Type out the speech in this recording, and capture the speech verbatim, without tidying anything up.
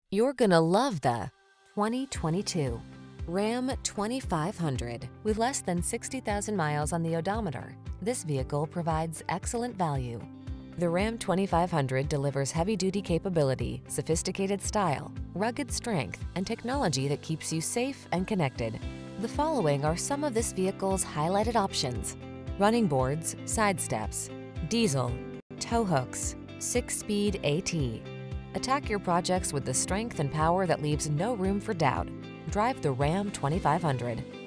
You're gonna love the twenty twenty-two Ram twenty-five hundred. With less than sixty thousand miles on the odometer, this vehicle provides excellent value. The Ram twenty-five hundred delivers heavy-duty capability, sophisticated style, rugged strength, and technology that keeps you safe and connected. The following are some of this vehicle's highlighted options: running boards, side steps, diesel, tow hooks, six-speed AT. Attack your projects with the strength and power that leaves no room for doubt. Drive the Ram twenty-five hundred.